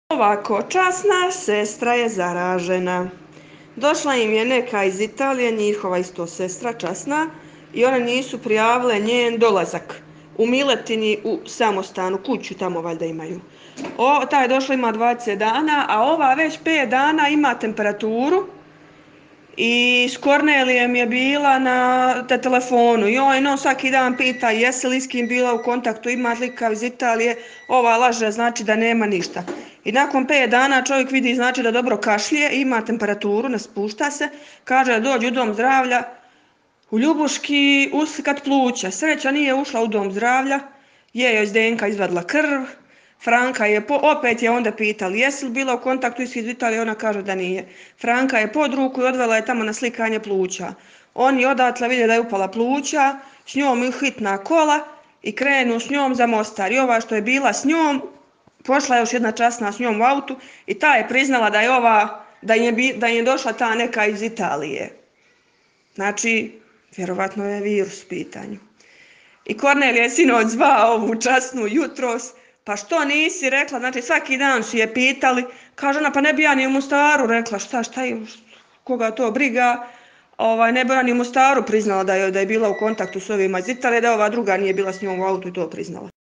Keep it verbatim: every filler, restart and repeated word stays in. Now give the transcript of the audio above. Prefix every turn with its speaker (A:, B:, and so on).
A: Ovako, časna sestra je zaražena. Došla im je neka iz Italije, njihova isto sestra, časna, i one nisu prijavile njen dolazak u Miletini u samostanu, kuću tamo valjda imaju. O, ta je došla, ima dvadeset dana, a ova već pet dana ima temperaturu i s Kornelijem je bila na te telefonu. Joj, no, svaki dan pita jesi li s kim bila u kontaktu, ima li kao iz Italije, ova laže, znači da nema ništa. I nakon pet dana čovjek vidi, znači da dobro kašlje, ima temperaturu, ne spušta se, kaže da dođe u dom zdravlja, u Ljubuški uslikat pluća. Sreća nije ušla u dom zdravlja, je joj Zdenka izvadila krv, Franka je, po, opet je onda pitali jesi li bila u kontaktu iz Italije, ona kaže da nije. Franka je pod ruku i odvela je tamo na slikanje pluća. Oni odatle vide da je upala pluća, s njom i hitna kola i krenu s njom za Mostar. I ova što je bila s njom, pošla je još jedna časna s njom u autu i ta je priznala da je ova, da je, da je došla ta neka iz Italije. Znači, vjerovatno je virus u pitanju. I Kornelije je sinoć zvao ovu časnu jutros, pa što nisi rekla, znači svaki dan su je pitali, kaže ona, pa ne bi ja ni u Mostaru rekla, šta, šta je, koga to briga, ovaj, ne bi ja ni u Mostaru priznala da je, da je bila u kontaktu s ovima iz Italije, da ova druga nije bila s njom u autu i to priznala.